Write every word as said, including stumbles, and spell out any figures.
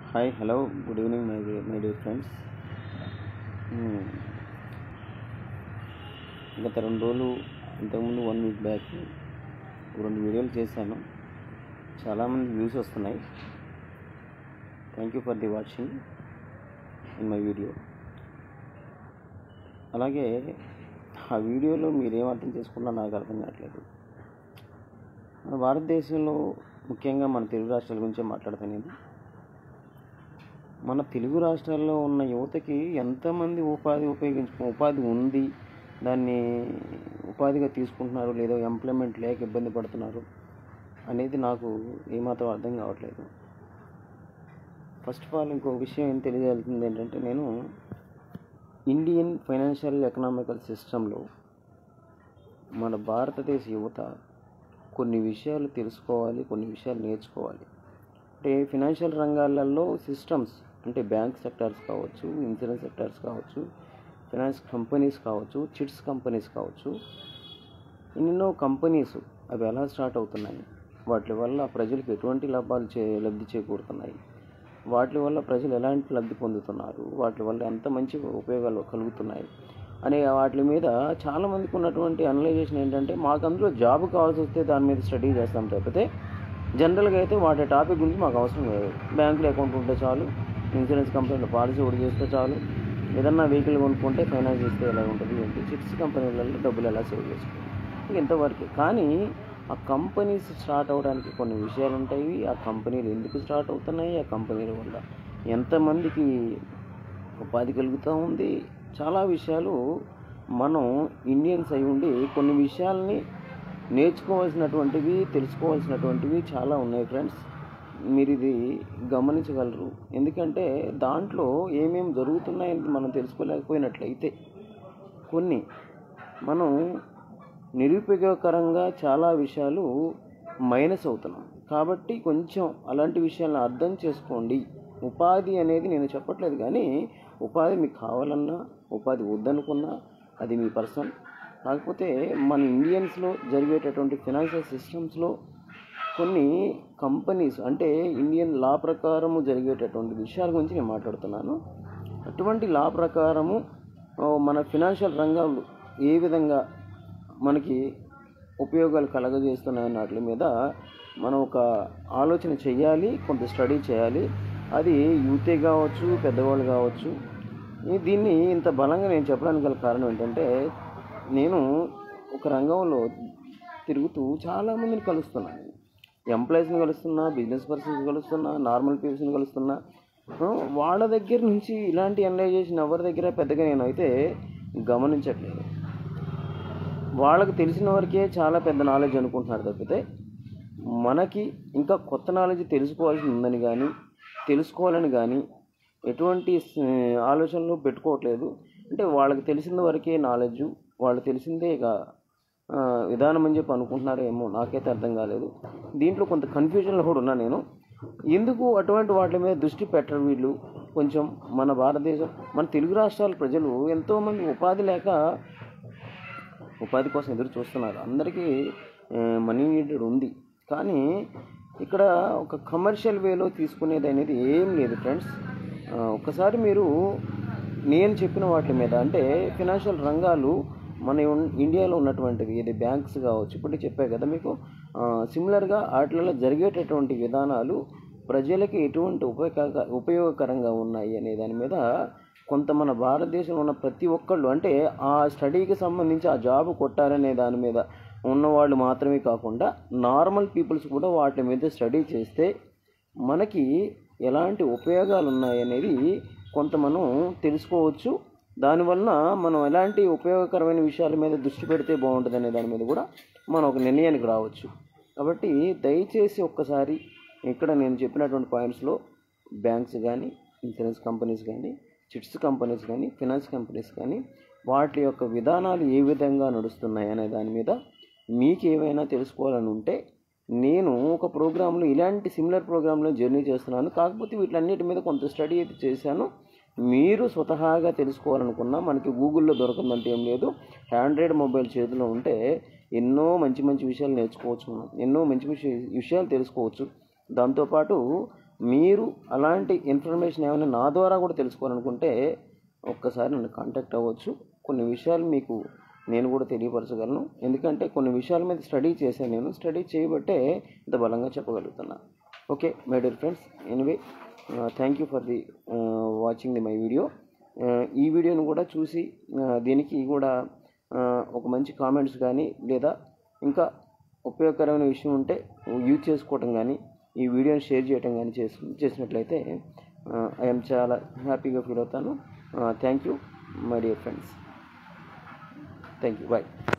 Hi hello good evening my my dear friends. గత రెండు రోజులు ఇంతకుముందు వన్ వీక్ బ్యాక్ రెండు వీడియోలు చేశాను. చాలామంది వ్యూస్ వస్తున్నాయి. Thank you for the watching in my video. అలాగే ఆ వీడియోలో మీరేం అర్థం చేసుకున్నా నాకు అర్థం కావట్లేదు. మన భారతదేశంలో ముఖ్యంగా మన తెలుగు రాష్ట్రాల గురించే మాట్లాడతాను నేను. మన తెలుగు రాష్ట్రాల్లో ఉన్న యువతకి ఎంతమంది ఉపాధి ఉపయోగించు ఉపాధి ఉంది, దాన్ని ఉపాధిగా తీసుకుంటున్నారు, లేదో ఎంప్లాయ్మెంట్ లేక ఇబ్బంది పడుతున్నారు అనేది నాకు ఏమాత్రం అర్థం కావట్లేదు. ఫస్ట్ ఆఫ్ ఆల్ ఇంకో విషయం ఏం తెలియజేయాల్సింది ఏంటంటే, నేను ఇండియన్ ఫైనాన్షియల్ ఎకనామికల్ సిస్టంలో మన భారతదేశ యువత కొన్ని విషయాలు తెలుసుకోవాలి, కొన్ని విషయాలు నేర్చుకోవాలి. అంటే ఫైనాన్షియల్ రంగాలలో సిస్టమ్స్ అంటే బ్యాంక్ సెక్టార్స్ కావచ్చు, ఇన్సూరెన్స్ సెక్టార్స్ కావచ్చు, ఫైనాన్స్ కంపెనీస్ కావచ్చు, చిట్స్ కంపెనీస్ కావచ్చు, ఎన్నెన్నో కంపెనీస్ అవి ఎలా స్టార్ట్ అవుతున్నాయి, వాటి వల్ల ప్రజలకు ఎటువంటి లాభాలు చే లబ్ధి చేకూరుతున్నాయి, వాటి వల్ల ప్రజలు ఎలాంటి లబ్ధి పొందుతున్నారు, వాటి వల్ల ఎంత మంచి ఉపయోగాలు కలుగుతున్నాయి అనే వాటి మీద చాలామందికి ఉన్నటువంటి అనలైజేషన్ ఏంటంటే, మాకు అందులో జాబ్ కావాల్సి వస్తే దాని మీద స్టడీ చేస్తాం తప్పితే జనరల్గా అయితే వాటి టాపిక్ గురించి మాకు అవసరం లేదు. బ్యాంకులో అకౌంట్ ఉంటే చాలు, ఇన్సూరెన్స్ కంపెనీలో పాలసీ ఒకటి చేస్తే చాలు, ఏదన్నా వెహికల్ కొనుక్కుంటే ఫైనాన్స్ చేస్తే ఎలా ఉంటుంది ఏంటి, చిట్స్ కంపెనీలలో డబ్బులు ఎలా సేవ్ చేసుకోవాలి, ఇంతవరకు. కానీ ఆ కంపెనీస్ స్టార్ట్ అవ్వడానికి కొన్ని విషయాలు ఉంటాయి. ఆ కంపెనీలు ఎందుకు స్టార్ట్ అవుతున్నాయి, ఆ కంపెనీల వల్ల ఎంతమందికి ఉపాధి కలుగుతూ ఉంది, చాలా విషయాలు మనం ఇండియన్స్ అయి ఉండి కొన్ని విషయాల్ని నేర్చుకోవాల్సినటువంటివి, తెలుసుకోవాల్సినటువంటివి చాలా ఉన్నాయి ఫ్రెండ్స్. మీరు ఇది గమనించగలరు. ఎందుకంటే దాంట్లో ఏమేమి జరుగుతున్నాయని మనం తెలుసుకోలేకపోయినట్లయితే కొన్ని మనం నిరుపయోగకరంగా చాలా విషయాలు మైనస్ అవుతున్నాం. కాబట్టి కొంచెం అలాంటి విషయాలను అర్థం చేసుకోండి. ఉపాధి అనేది నేను చెప్పట్లేదు, కానీ ఉపాధి మీకు కావాలన్నా, ఉపాధి వద్దనుకున్నా అది మీ పర్సన్. కాకపోతే మన ఇండియన్స్లో జరిగేటటువంటి ఫైనాన్షియల్ సిస్టమ్స్లో కొన్ని కంపెనీస్ అంటే ఇండియన్ లా ప్రకారము జరిగేటటువంటి విషయాల గురించి నేను మాట్లాడుతున్నాను. అటువంటి లా ప్రకారము మన ఫైనాన్షియల్ రంగాలు ఏ విధంగా మనకి ఉపయోగాలు కలగజేస్తున్నాయన్న వాటి మీద మనం ఒక ఆలోచన చేయాలి, కొంత స్టడీ చేయాలి. అది యూతే కావచ్చు, పెద్దవాళ్ళు కావచ్చు. దీన్ని ఇంత బలంగా నేను చెప్పడానికి గల కారణం ఏంటంటే, నేను ఒక రంగంలో తిరుగుతూ చాలామందిని కలుస్తున్నాను. ఎంప్లాయీస్ని కలుస్తున్నా, బిజినెస్ పర్సన్స్ కలుస్తున్నా, నార్మల్ పీపుల్స్ని కలుస్తున్నా. వాళ్ళ దగ్గర నుంచి ఇలాంటి అనలైజేషన్ ఎవరి దగ్గర పెద్దగా నేను అయితే గమనించట్లేదు. వాళ్ళకి తెలిసిన వరకే చాలా పెద్ద నాలెడ్జ్ అనుకుంటున్నారు తప్పితే మనకి ఇంకా కొత్త నాలెడ్జ్ తెలుసుకోవాల్సి ఉందని కానీ, తెలుసుకోవాలని కానీ ఎటువంటి ఆలోచనలు పెట్టుకోవట్లేదు. అంటే వాళ్ళకి తెలిసిన వరకే నాలెడ్జ్, వాళ్ళకి తెలిసిందే ఇక విధానం అని చెప్పి అనుకుంటున్నారేమో, నాకైతే అర్థం కాలేదు. దీంట్లో కొంత కన్ఫ్యూజన్లో కూడా ఉన్నా నేను. ఎందుకు అటువంటి వాటి మీద దృష్టి పెట్టరు వీళ్ళు? కొంచెం మన భారతదేశం, మన తెలుగు రాష్ట్రాల ప్రజలు ఎంతోమంది ఉపాధి లేక ఉపాధి కోసం ఎదురు చూస్తున్నారు. అందరికీ మనీ నీడెడ్ ఉంది, కానీ ఇక్కడ ఒక కమర్షియల్ వేలో తీసుకునేది అనేది ఏం లేదు ఫ్రెండ్స్. ఒకసారి మీరు నేను చెప్పిన వాటి మీద అంటే ఫైనాన్షియల్ రంగాలు మన ఇండియాలో ఉన్నటువంటివి, ఇది బ్యాంక్స్ కావచ్చు, ఇప్పుడు చెప్పాయి కదా మీకు, సిమిలర్గా వాటిలో జరిగేటటువంటి విధానాలు ప్రజలకి ఎటువంటి ఉపయోగ ఉపయోగకరంగా ఉన్నాయి అనే దాని మీద కొంత మన భారతదేశంలో ఉన్న ప్రతి ఒక్కళ్ళు, అంటే ఆ స్టడీకి సంబంధించి ఆ జాబ్ కొట్టారనే దాని మీద ఉన్నవాళ్ళు మాత్రమే కాకుండా నార్మల్ పీపుల్స్ కూడా వాటి మీద స్టడీ చేస్తే మనకి ఎలాంటి ఉపయోగాలు ఉన్నాయనేది కొంత మనం తెలుసుకోవచ్చు. దానివల్ల మనం ఎలాంటి ఉపయోగకరమైన విషయాల మీద దృష్టి పెడితే బాగుంటుంది అనే దాని మీద కూడా మనం ఒక నిర్ణయానికి రావచ్చు. కాబట్టి దయచేసి ఒక్కసారి ఇక్కడ నేను చెప్పినటువంటి పాయింట్స్లో బ్యాంక్స్ కానీ, ఇన్సూరెన్స్ కంపెనీస్ కానీ, చిట్స్ కంపెనీస్ కానీ, ఫైనాన్స్ కంపెనీస్ కానీ వాటి యొక్క విధానాలు ఏ విధంగా నడుస్తున్నాయి అనే దాని మీద మీకు ఏమైనా తెలుసుకోవాలని ఉంటే, నేను ఒక ప్రోగ్రాంలో ఇలాంటి సిమిలర్ ప్రోగ్రాంలో జర్నీ చేస్తున్నాను. కాకపోతే వీటన్నిటి మీద కొంత స్టడీ అయితే చేశాను. మీరు స్వతహాగా తెలుసుకోవాలనుకున్నా మనకి గూగుల్లో దొరకదంటే ఏం లేదు. ఆండ్రాయిడ్ మొబైల్ చేతిలో ఉంటే ఎన్నో మంచి మంచి విషయాలు నేర్చుకోవచ్చు, మనం ఎన్నో మంచి మంచి విషయాలు తెలుసుకోవచ్చు. దాంతోపాటు మీరు అలాంటి ఇన్ఫర్మేషన్ ఏమైనా నా ద్వారా కూడా తెలుసుకోవాలనుకుంటే ఒక్కసారి నన్ను కాంటాక్ట్ అవ్వచ్చు. కొన్ని విషయాలు మీకు నేను కూడా తెలియపరచగలను. ఎందుకంటే కొన్ని విషయాల మీద స్టడీ చేశాను. నేను స్టడీ చేయబట్టే ఇంత బలంగా చెప్పగలుగుతున్నా. Okay my dear friends, anyway thank you for the watching the my video. ఈ వీడియోను కూడా చూసి దీనికి కూడా ఒక మంచి కామెంట్స్ కానీ లేదా ఇంకా ఉపయోగకరమైన విషయం ఉంటే యూజ్ చేసుకోవటం కానీ ఈ వీడియోని షేర్ చేయటం కానీ చేసి చేసినట్లయితే ఐఎమ్ చాలా హ్యాపీగా ఫీల్ అవుతాను. Thank you my dear friends. Thank you. Bye.